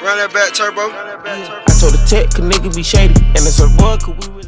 Run that back, turbo. I told the tech, cause nigga be shady, and it's a rug, cause we really